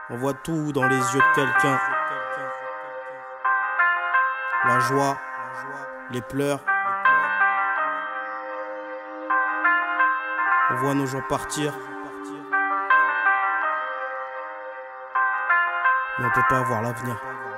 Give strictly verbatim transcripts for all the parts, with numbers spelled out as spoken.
On voit tout dans les yeux de quelqu'un. La joie, les pleurs. On voit nos gens partir. Mais on peut pas voir l'avenir.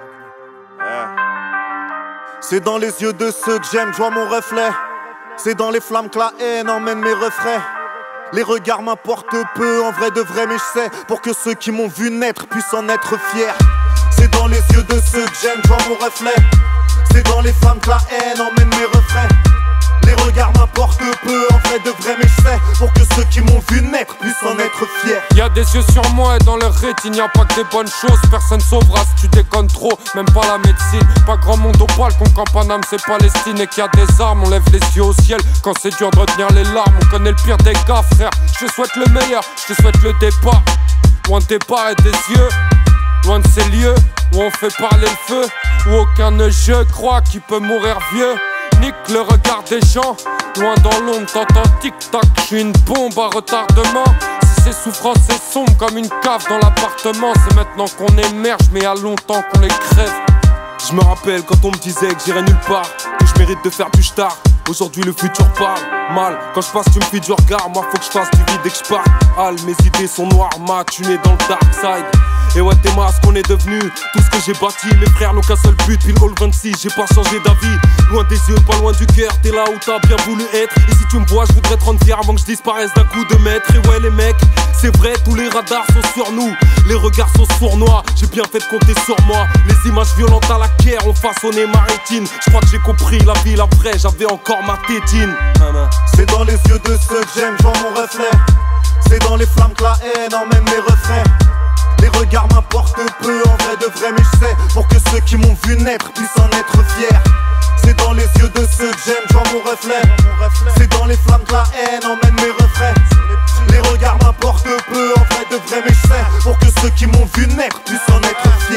C'est dans les yeux de ceux que j'aime, je vois mon reflet. C'est dans les flammes que la haine emmène mes refrains. Les regards m'importent peu, en vrai de vrai, mais je sais, pour que ceux qui m'ont vu naître puissent en être fiers. C'est dans les yeux de ceux que j'aime, je vois mon reflet. C'est dans les flammes que la haine emmène mes refrains. Les regards m'importent peu, en vrai de vrai, mais je sais, pour que ceux qui m'ont vu naître puissent en être fiers. Y'a des yeux sur moi et dans leur rétine, y'a pas que des bonnes choses. Personne sauvera si tu déconnes trop, même pas la médecine. Pas grand monde au balcon quand Paname c'est Palestine. Et qu'il y a des armes, on lève les yeux au ciel quand c'est dur de retenir les larmes. On connaît le pire des gars, frère. Je te souhaite le meilleur, je te souhaite le départ. Loin de tes pas et des yeux, loin de ces lieux où on fait parler le feu, où aucun ne je croit qui peut mourir vieux. Nique le regard des gens, loin dans l'ombre, t'entends tic-tac, j'suis une bombe à retardement. Si c'est souffrance, c'est sombre comme une cave dans l'appartement. C'est maintenant qu'on émerge, mais à longtemps qu'on les crève. Je me rappelle quand on me disait que j'irais nulle part, que je mérite de faire du star. Aujourd'hui le futur parle mal. Quand je passe tu me fies du regard, moi faut que je fasse du vide et que je parte. Al, mes idées sont noires, mat, tu nais dans le dark side. Et ouais t'es ma, ce qu'on est devenu, tout ce que j'ai bâti. Mes frères n'ont qu'un seul but, puis le hall vingt-six, j'ai pas changé d'avis. Loin des yeux, pas loin du cœur, t'es là où t'as bien voulu être. Et si tu me vois, je voudrais te rendre fier avant que je disparaisse d'un coup de maître. Et ouais les mecs, c'est vrai, tous les radars sont sur nous. Les regards sont sournois, j'ai bien fait de compter sur moi. Les images violentes à la guerre ont façonné ma rétine. Je crois que j'ai compris la vie, la vraie, j'avais encore ma tétine. C'est dans les yeux de ceux que j'aime, je vois mon reflet. C'est dans les flammes que la haine emmène mes refrains. Les regards m'importent peu, en vrai de vrai, mais je sais, pour que ceux qui m'ont vu naître puissent en être fiers. C'est dans les yeux de ceux que j'aime, je vois mon reflet. C'est dans les flammes que la haine emmène mes refrains. Les regards m'importent peu, en vrai de vrai, mais je sais, pour que ceux qui m'ont vu naître puissent en être fiers.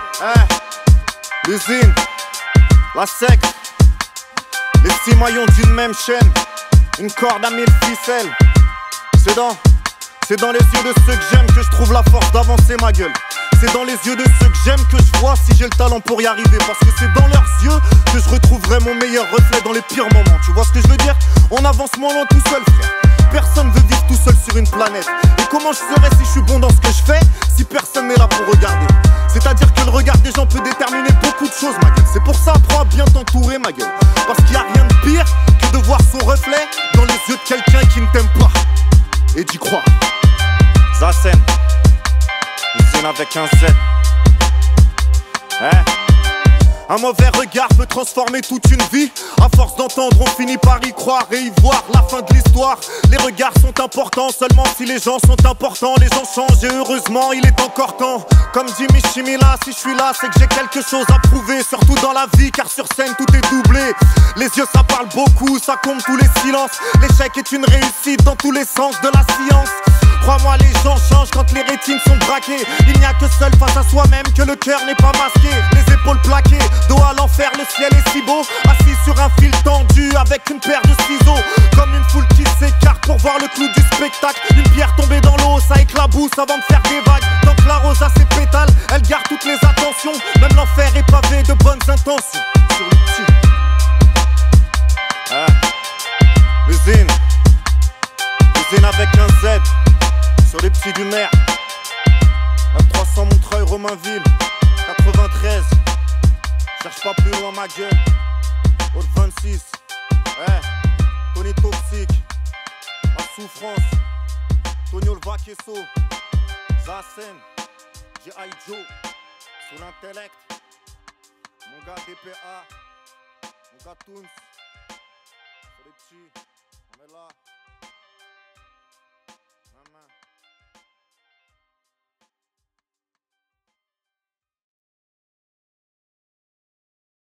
Hey, l'usine, la secte, les six maillons d'une même chaîne, une corde à mille ficelles. C'est dans, c'est dans les yeux de ceux que j'aime que je trouve la force d'avancer ma gueule. C'est dans les yeux de ceux que j'aime que je vois si j'ai le talent pour y arriver. Parce que c'est dans leurs yeux que je retrouverai mon meilleur reflet dans les pires moments. Tu vois ce que je veux dire? On avance moins loin tout seul, frère. Personne veut vivre tout seul sur une planète. Et comment je serais si je suis bon dans ce que je fais si personne n'est là pour regarder? C'est-à-dire que le regard des gens peut déterminer beaucoup de choses, ma gueule. C'est pour ça, apprends à bien t'entourer, ma gueule. Parce qu'il n'y a rien de pire que de voir son reflet dans les yeux de quelqu'un qui ne t'aime pas et d'y croire. Zasen, usine avec un Z. Hein? Un mauvais regard peut transformer toute une vie. À force d'entendre, on finit par y croire et y voir la fin de l'histoire. Les regards sont importants seulement si les gens sont importants. Les gens changent et heureusement il est encore temps. Comme dit Michimila, si je suis là c'est que j'ai quelque chose à prouver. Surtout dans la vie car sur scène tout est doublé. Les yeux ça parle beaucoup, ça compte tous les silences. L'échec est une réussite dans tous les sens de la science. Crois-moi les gens changent quand les rétines sont braquées. Il n'y a que seul face à soi-même que le cœur n'est pas masqué. Les épaules plaquées, dos à l'enfer, le ciel est si beau. Assis sur un fil tendu avec une paire de ciseaux. Comme une foule qui s'écarte pour voir le clou du spectacle. Une pierre tombée dans l'eau, ça éclabousse avant de faire des vagues. Tant que la rose a ses pétales, elle garde toutes les attentions. Même l'enfer est pavé de bonnes intentions. Sur le petit ah. L'usine, l'usine avec un Z. Sur les petits du maire, M trois cents Montreuil, Romainville, quatre-vingt-treize. Cherche pas plus loin ma gueule. Hall vingt-six, ouais, Tony Toxique, en souffrance, Tonio le Vaquesso, Zasen, G I Joe, sur l'intellect, mon gars D P A, mon gars Toons, sur les petits, on est là.